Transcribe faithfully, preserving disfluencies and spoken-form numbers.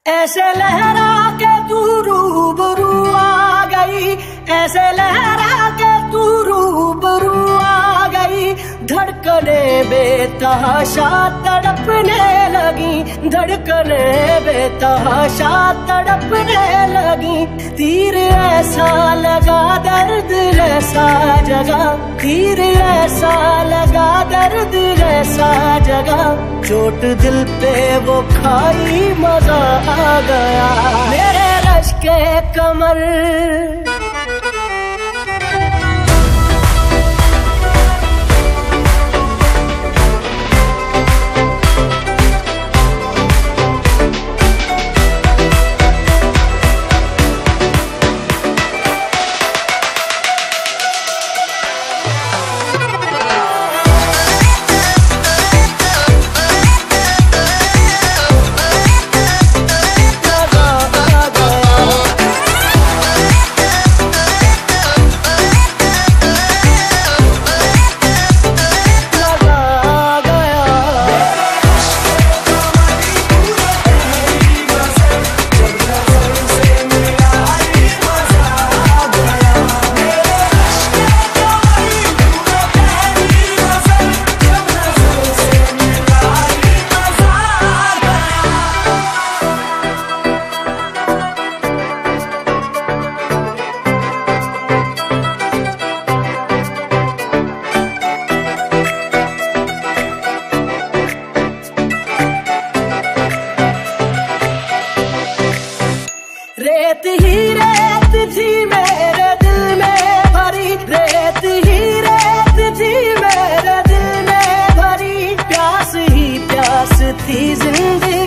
ऐसे लहरा के तू रूबरू आ गई, ऐसे लहरा के तू रूबरू आ गई। धड़कने बेतहाशा तड़पने लगी, धड़कने बेतहाशा तड़पने लगी। तीर ऐसा लगा दर्द ऐसा जगा, तीर ऐसा लगा दर्द ऐसा जगा। चोट दिल पे वो खाई मजा आ गया मेरे रश के कमर। रेत ही रेत थी मेरे दिल में भरी, रेत ही रेत थी मेरे दिल में भरी। प्यास ही प्यास थी जिंदगी